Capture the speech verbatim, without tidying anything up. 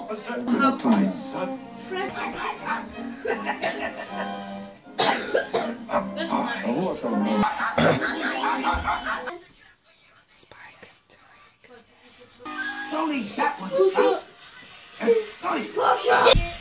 opposite the price. This one. Spike, Tyke. Only that one. Tyke.